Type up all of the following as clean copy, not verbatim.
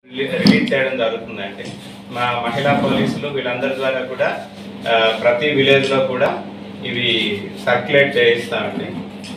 Release చేయడం జరుగుతుందండి. మా మహిళా పోలీసులు వీళ్ళందరి ద్వారా కూడా ప్రతి విలేజ్లో కూడా ఇవి సర్క్యులేట్ చేయిస్తామండి.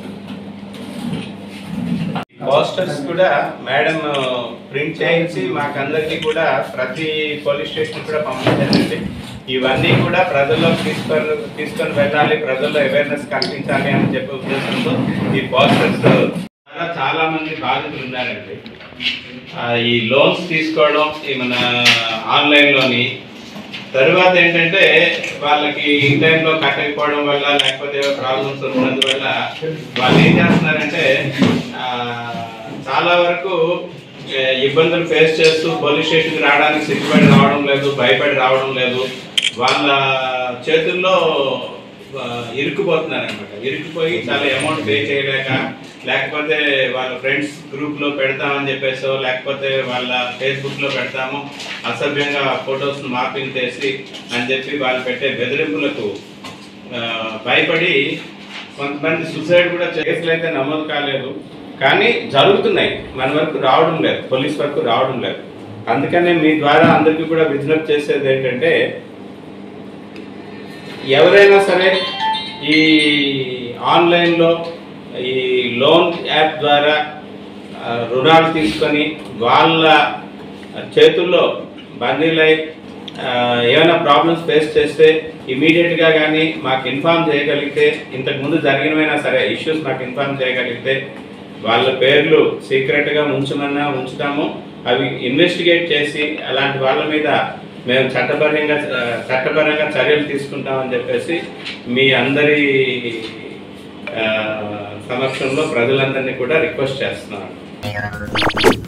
పోస్టర్స్ కూడా మేడం ప్రింట్ చేయించి మాకందరికీ కూడా ప్రతి పోలీస్ స్టేషన్ కూడా పంపించారండి. ఇవన్నీ కూడా ప్రజల్లోకి తీసుకొని వెళ్ళాలి, ప్రజల్లో అవేర్నెస్ కల్పించాలి అని చెప్పే ఉద్దేశంతో ఈ పోస్టర్స్ చాలా మంది బాధితులు ఉన్నారండి. ఈ లోన్స్ తీసుకోవడం ఈ మన ఆన్లైన్లోని తరువాత ఏంటంటే వాళ్ళకి ఇన్ టైంలో కట్టకపోవడం వల్ల లేకపోతే ప్రాబ్లమ్స్ ఉన్నందువల్ల వాళ్ళు ఏం చేస్తున్నారంటే చాలా వరకు ఇబ్బందులు ఫేస్ చేస్తూ పోలీస్ స్టేషన్కి రావడానికి సిగ్గుపడి రావడం లేదు, భయపడి రావడం లేదు. వాళ్ళ చేతుల్లో ఇరుక్కుపోతున్నారనమాట. ఇరుక్కుపోయి చాలా అమౌంట్ పే చేయలేక, లేకపోతే వాళ్ళ ఫ్రెండ్స్ గ్రూప్లో పెడతామని చెప్పేసో, లేకపోతే వాళ్ళ ఫేస్బుక్లో పెడతాము అసభ్యంగా ఫొటోస్ను మార్పింగ్ చేసి అని చెప్పి వాళ్ళు పెట్టే బెదిరింపులకు భయపడి కొంతమంది సూసైడ్ కూడా కేసులు అయితే నమోదు కాలేదు, కానీ జరుగుతున్నాయి. మన వరకు రావడం లేదు, పోలీస్ వరకు రావడం లేదు. అందుకనే మీ ద్వారా అందరికీ కూడా విజ్ఞప్తి చేసేది ఏంటంటే, ఎవరైనా సరే ఈ ఆన్లైన్లో ఈ లోన్ యాప్ ద్వారా రుణాలు తీసుకొని వాళ్ళ చేతుల్లో బందీలై ఏమైనా ప్రాబ్లమ్స్ ఫేస్ చేస్తే ఇమీడియట్గా కానీ మాకు ఇన్ఫార్మ్ చేయగలిగితే, ఇంతకుముందు జరిగినవైనా సరే ఇష్యూస్ మాకు ఇన్ఫార్మ్ చేయగలిగితే వాళ్ళ పేర్లు సీక్రెట్గా ఉంచుతాము. అవి ఇన్వెస్టిగేట్ చేసి అలాంటి వాళ్ళ మీద మేము చట్టపరంగా చర్యలు తీసుకుంటామని చెప్పేసి మీ అందరి సమక్షంలో ప్రజలందరినీ కూడా రిక్వెస్ట్ చేస్తున్నాను.